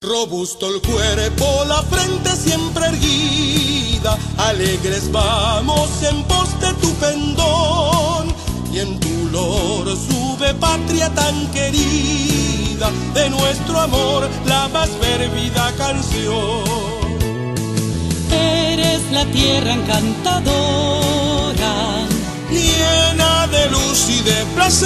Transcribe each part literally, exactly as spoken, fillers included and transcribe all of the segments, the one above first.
Robusto el cuerpo, la frente siempre erguida, alegres vamos en pos de tu pendón, y en tu lor sube patria tan querida, de nuestro amor la más fervida canción. Eres la tierra encantadora, llena de luz y de placer,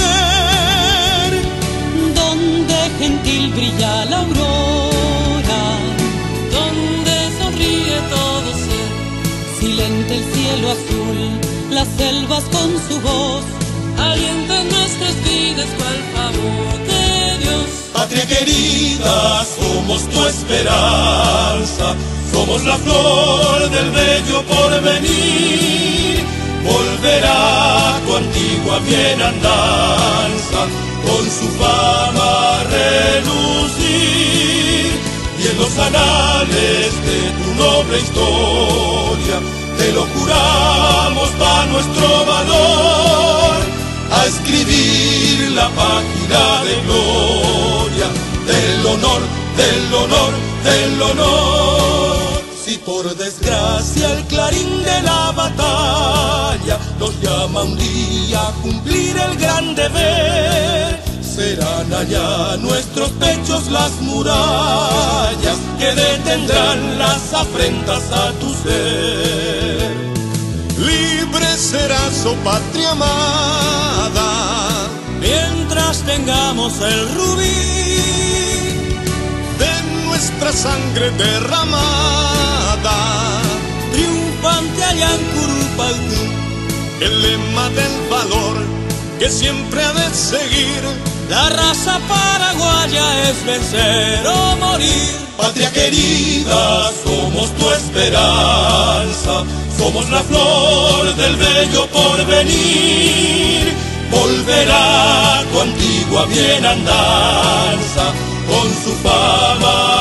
donde gentil brilla la aurora, donde sonríe todo ser. silente el cielo azul, las selvas con su voz, alienta en nuestras vidas cual favor de Dios. Patria querida, somos tu esperanza, somos la flor del bello porvenir. Volverá tu antigua bienandanza, con su fama relucir, y en los anales de tu noble historia te lo juramos pa' nuestro valor, a escribir la página de gloria del honor, del honor, del honor. Si por desgracia el clarín de la batalla nos llama un día a cumplir el gran deber, serán allá nuestros pechos las murallas que detendrán las afrentas a tu ser. Libre serás, oh patria amada, mientras tengamos el rubí de nuestra sangre derramada, triunfante allá en Curupaytí, el lema del valor que siempre ha de seguir. La raza paraguaya es vencer o morir. Patria querida, somos tu esperanza, somos la flor del bello porvenir. Volverá tu antigua bienandanza, con su fama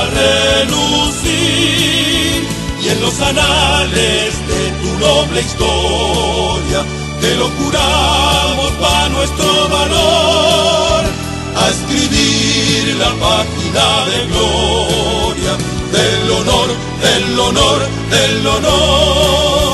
relucir, y en los anales de tu noble historia te lo juramos pa' nuestro valor, a escribir la página de gloria del honor, del honor, del honor.